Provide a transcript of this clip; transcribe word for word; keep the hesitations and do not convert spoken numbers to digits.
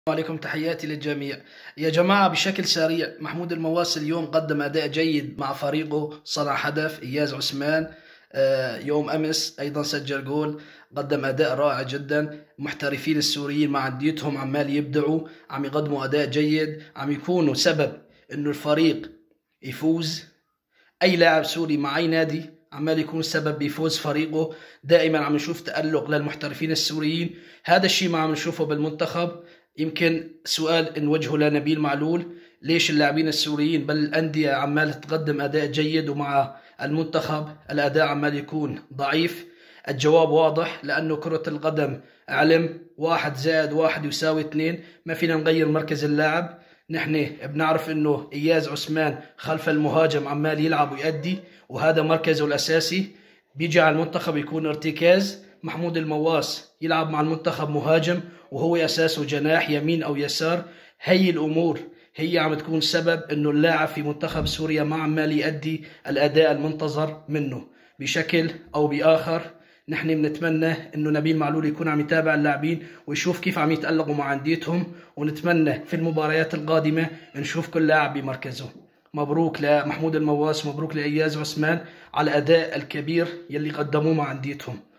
عليكم، تحياتي للجميع. يا جماعة بشكل سريع، محمود المواس اليوم قدم أداء جيد مع فريقه، صنع هدف. إياز عثمان آه، يوم أمس أيضا سجل جول، قدم أداء رائع جدا. المحترفين السوريين مع أنديتهم عمال يبدعوا، عم يقدموا أداء جيد، عم يكونوا سبب إنه الفريق يفوز. أي لاعب سوري مع أي نادي عمال يكون سبب بيفوز فريقه. دائما عم نشوف تألق للمحترفين السوريين، هذا الشيء ما عم نشوفه بالمنتخب. يمكن سؤال نوجهه لنبيل معلول: ليش اللاعبين السوريين بل الأندية عمال تقدم أداء جيد ومع المنتخب الأداء عمال يكون ضعيف؟ الجواب واضح: لأنه كرة القدم علم، واحد زائد واحد يساوي اثنين، ما فينا نغير مركز اللاعب. نحن بنعرف انه اياز عثمان خلف المهاجم عمال يلعب ويأدي، وهذا مركزه الاساسي. بيجي على المنتخب يكون ارتكاز. محمود المواس يلعب مع المنتخب مهاجم وهو اساسه جناح يمين او يسار. هي الامور هي عم تكون سبب انه اللاعب في منتخب سوريا ما عمال يأدي الاداء المنتظر منه بشكل او باخر. نحن بنتمنى انه نبيل معلول يكون عم يتابع اللاعبين ويشوف كيف عم يتألقوا مع انديتهم، ونتمنى في المباريات القادمة نشوف كل لاعب بمركزه. مبروك لمحمود المواس، مبروك لإياز عثمان على الأداء الكبير يلي قدموه مع انديتهم.